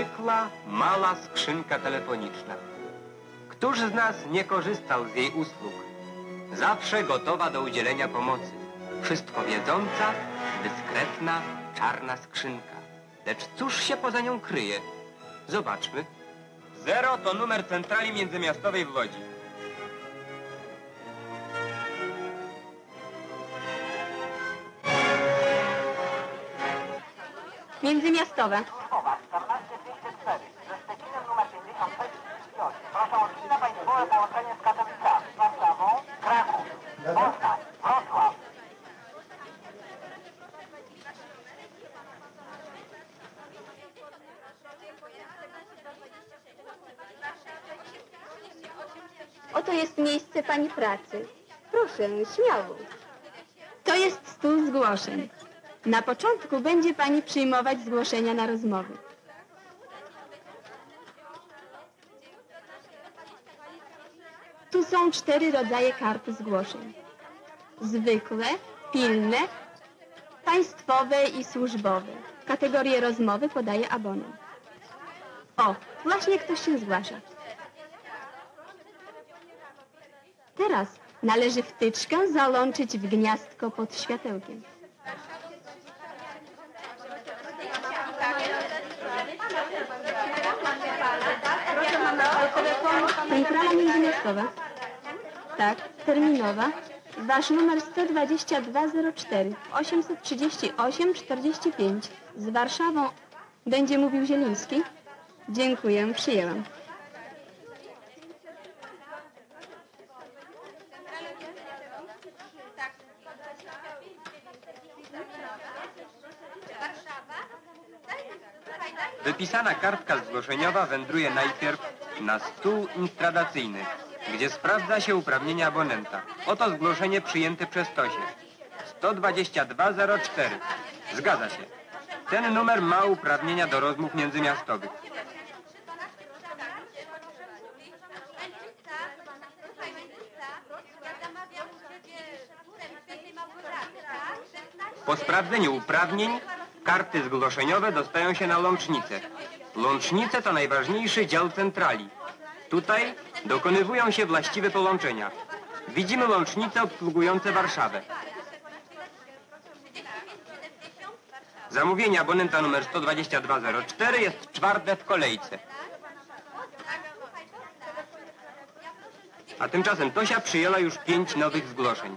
zwykła, mała skrzynka telefoniczna. Któż z nas nie korzystał z jej usług? Zawsze gotowa do udzielenia pomocy. Wszystko wiedząca, dyskretna, czarna skrzynka. Lecz cóż się poza nią kryje? Zobaczmy. 0 to numer centrali międzymiastowej w Łodzi. Międzymiastowe. 14204 ze Szczecinem numer 5638. Proszę o chwilę państwowe połączenie z Katowicami, Warszawą, Kraków, Poznań, Wrocław. Oto jest miejsce pani pracy. Proszę, śmiało. To jest stół zgłoszeń. Na początku będzie pani przyjmować zgłoszenia na rozmowy. Tu są 4 rodzaje kart zgłoszeń. Zwykłe, pilne, państwowe i służbowe. Kategorię rozmowy podaje abonent. O, właśnie ktoś się zgłasza. Teraz należy wtyczkę załączyć w gniazdko pod światełkiem. Centrala międzymiastowa. Tak, terminowa. Wasz numer 12204 838 45. Z Warszawą będzie mówił Zieliński. Dziękuję, przyjęłam. Wypisana kartka zgłoszeniowa wędruje najpierw na stół instradacyjny, gdzie sprawdza się uprawnienia abonenta. Oto zgłoszenie przyjęte przez Tosię. 12204. Zgadza się. Ten numer ma uprawnienia do rozmów międzymiastowych. Po sprawdzeniu uprawnień karty zgłoszeniowe dostają się na łącznicę. Łącznice to najważniejszy dział centrali. Tutaj dokonywują się właściwe połączenia. Widzimy łącznice obsługujące Warszawę. Zamówienie abonenta numer 12204 jest 4. w kolejce. A tymczasem Tosia przyjęła już 5 nowych zgłoszeń.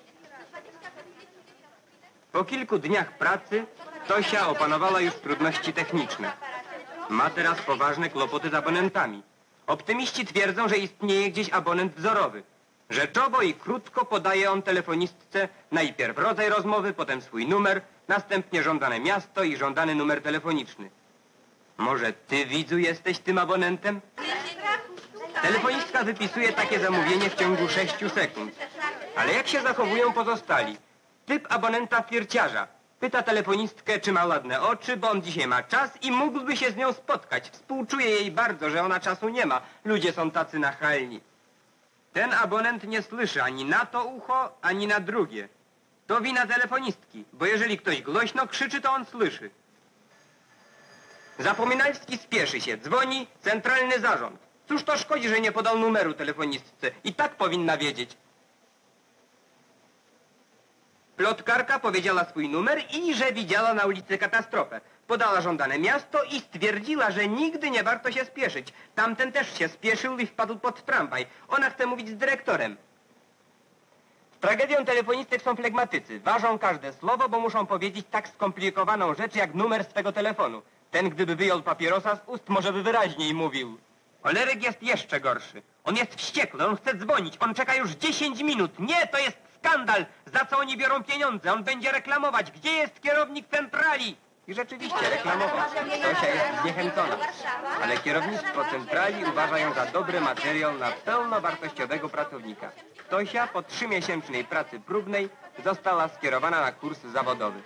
Po kilku dniach pracy Tosia opanowała już trudności techniczne. Ma teraz poważne kłopoty z abonentami. Optymiści twierdzą, że istnieje gdzieś abonent wzorowy. Rzeczowo i krótko podaje on telefonistce najpierw rodzaj rozmowy, potem swój numer, następnie żądane miasto i żądany numer telefoniczny. Może ty, widzu, jesteś tym abonentem? Telefonistka wypisuje takie zamówienie w ciągu 6 sekund. Ale jak się zachowują pozostali? Typ abonenta flirciarza. Pyta telefonistkę, czy ma ładne oczy, bo on dzisiaj ma czas i mógłby się z nią spotkać. Współczuje jej bardzo, że ona czasu nie ma. Ludzie są tacy nachalni. Ten abonent nie słyszy ani na to ucho, ani na drugie. To wina telefonistki, bo jeżeli ktoś głośno krzyczy, to on słyszy. Zapominalski spieszy się, dzwoni centralny zarząd. Cóż to szkodzi, że nie podał numeru telefonistce? I tak powinna wiedzieć. Plotkarka powiedziała swój numer i że widziała na ulicy katastrofę. Podała żądane miasto i stwierdziła, że nigdy nie warto się spieszyć. Tamten też się spieszył i wpadł pod tramwaj. Ona chce mówić z dyrektorem. Tragedią telefonistek są flegmatycy. Ważą każde słowo, bo muszą powiedzieć tak skomplikowaną rzecz jak numer swego telefonu. Ten, gdyby wyjął papierosa z ust, może by wyraźniej mówił. Cholerek jest jeszcze gorszy. On jest wściekły, on chce dzwonić, on czeka już 10 minut. Nie, to jest skandal! Za co oni biorą pieniądze? On będzie reklamować. Gdzie jest kierownik centrali? I rzeczywiście reklamował. Tosia jest zniechęcona. Ale kierownictwo centrali uważa ją za dobry materiał na pełnowartościowego pracownika. Tosia po 3-miesięcznej pracy próbnej została skierowana na kurs zawodowy.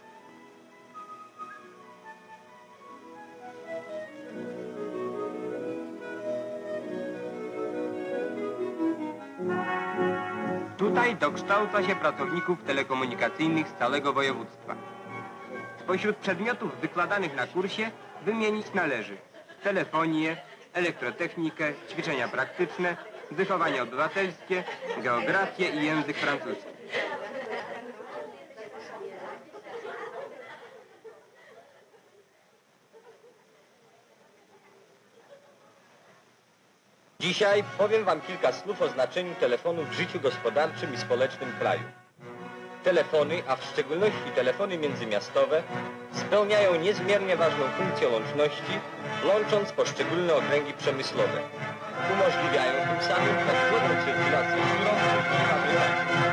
Tutaj dokształca się pracowników telekomunikacyjnych z całego województwa. Spośród przedmiotów wykładanych na kursie wymienić należy telefonię, elektrotechnikę, ćwiczenia praktyczne, wychowanie obywatelskie, geografię i język francuski. Dzisiaj powiem wam kilka słów o znaczeniu telefonu w życiu gospodarczym i społecznym kraju. Telefony, a w szczególności telefony międzymiastowe, spełniają niezmiernie ważną funkcję łączności, łącząc poszczególne okręgi przemysłowe. Umożliwiają tym samym prawidłową cyrkulację surowców i fabrykatów.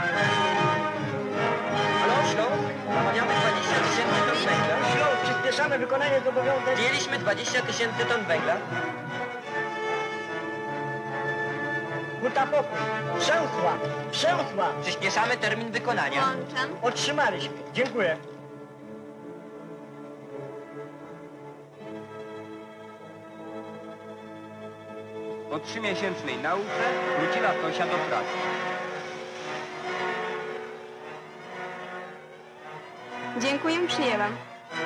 Halo, Śląsk? Namawiamy 20 tysięcy ton węgla. Śląsk, przyspieszamy wykonanie zobowiązań. Zdjęliśmy 20 tysięcy ton węgla. Huta pokój. Przęsła. Przęsła. Przyspieszamy termin wykonania. Włączam. Otrzymaliśmy. Dziękuję. Po 3-miesięcznej nauce wróciła Tosia do pracy. Dziękuję, przyjęłam.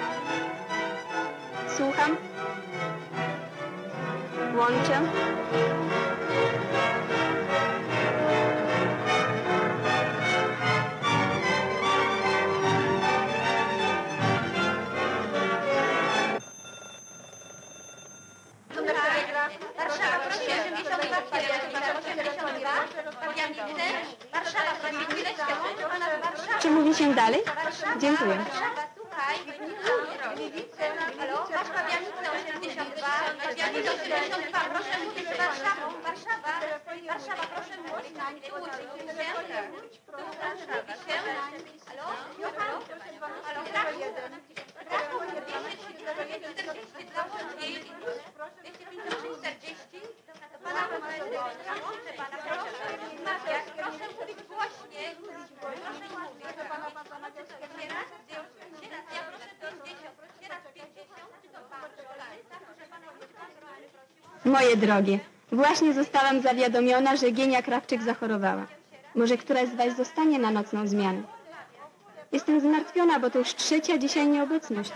Słucham. Łączę. Warszawa, proszę 82, Warszawa, proszę chwileczkę, Warszawa. Czy mówi się dalej? Dziękuję. Warszawa, słuchaj, halo, masz pawianicę 82, pawianicę 82, proszę mówić z Warszawą, Warszawa, Warszawa, proszę mówić, tu uczyć się, Warszawa, halo, halo, Kraków, 242 łącznie, 240, pana łączę pana, proszę rozmawiać, proszę mówić głośniej, proszę mówić, ja proszę 50, raz 50, to pan, proszę pana, Moje drogie, właśnie zostałam zawiadomiona, że Gienia Krawczyk zachorowała. Może któraś z was zostanie na nocną zmianę? Jestem zmartwiona, bo to już 3. dzisiaj nieobecność.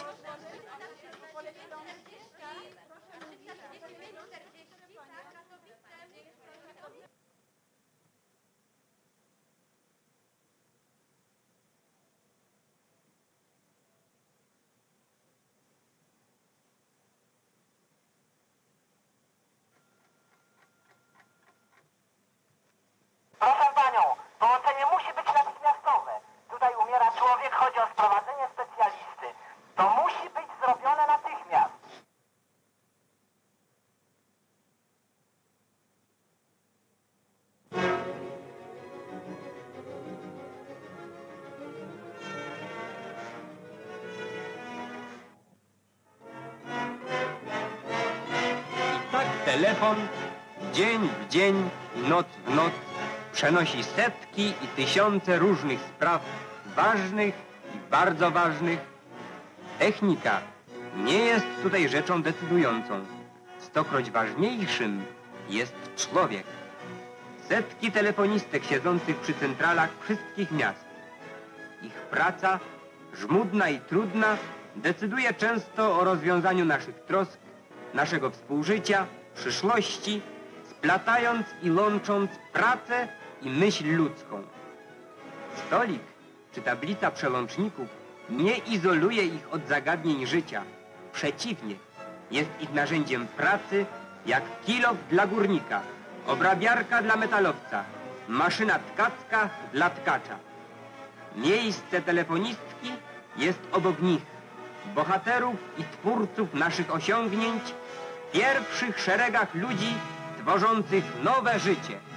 Proszę panią, połączenie musi być natychmiastowe. Tutaj umiera człowiek, chodzi o sprowadzenie specjalisty. To musi być zrobione natychmiast. I tak telefon dzień w dzień, noc w noc przenosi setki i tysiące różnych spraw ważnych i bardzo ważnych. Technika nie jest tutaj rzeczą decydującą. Stokroć ważniejszym jest człowiek. Setki telefonistek siedzących przy centralach wszystkich miast. Ich praca, żmudna i trudna, decyduje często o rozwiązaniu naszych trosk, naszego współżycia, przyszłości, splatając i łącząc pracę i myśl ludzką. Stolik czy tablica przełączników nie izoluje ich od zagadnień życia. Przeciwnie, jest ich narzędziem pracy jak kilof dla górnika, obrabiarka dla metalowca, maszyna tkacka dla tkacza. Miejsce telefonistki jest obok nich, bohaterów i twórców naszych osiągnięć, w pierwszych szeregach ludzi tworzących nowe życie.